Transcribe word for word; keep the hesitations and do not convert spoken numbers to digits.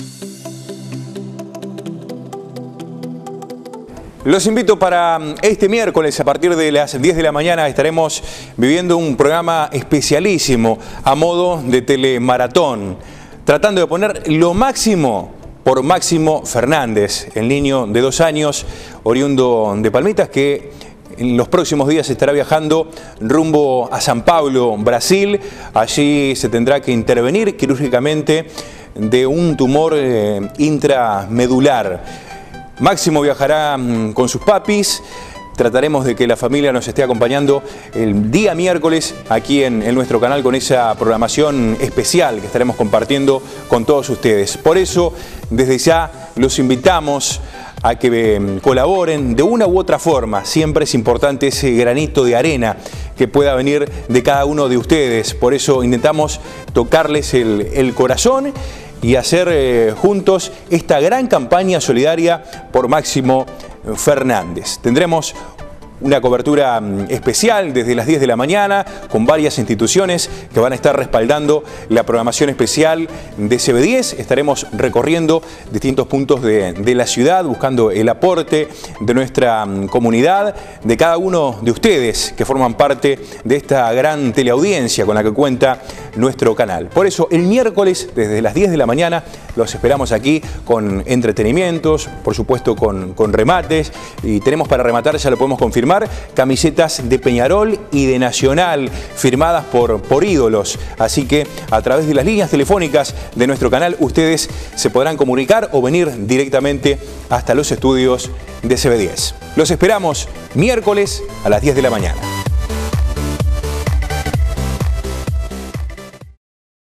Los invito para este miércoles a partir de las diez de la mañana estaremos viviendo un programa especialísimo a modo de telemaratón, tratando de poner lo máximo por Máximo Fernández, el niño de dos años, oriundo de Palmitas, que en los próximos días estará viajando rumbo a San Pablo, Brasil. Allí se tendrá que intervenir quirúrgicamente de un tumor eh, intramedular. Máximo viajará con sus papis. Trataremos de que la familia nos esté acompañando el día miércoles aquí en, en nuestro canal con esa programación especial que estaremos compartiendo con todos ustedes. Por eso, desde ya los invitamos a que eh, colaboren de una u otra forma. Siempre es importante ese granito de arena que pueda venir de cada uno de ustedes. Por eso intentamos tocarles el, el corazón y hacer eh, juntos esta gran campaña solidaria por Máximo Fernández. Tendremos una cobertura especial desde las diez de la mañana con varias instituciones que van a estar respaldando la programación especial de C B diez. Estaremos recorriendo distintos puntos de, de la ciudad buscando el aporte de nuestra comunidad, de cada uno de ustedes que forman parte de esta gran teleaudiencia con la que cuenta nuestro canal. Por eso el miércoles desde las diez de la mañana los esperamos aquí con entretenimientos, por supuesto con, con remates, y tenemos para rematar, ya lo podemos confirmar, camisetas de Peñarol y de Nacional firmadas por, por ídolos. Así que a través de las líneas telefónicas de nuestro canal ustedes se podrán comunicar o venir directamente hasta los estudios de C B diez. Los esperamos miércoles a las diez de la mañana.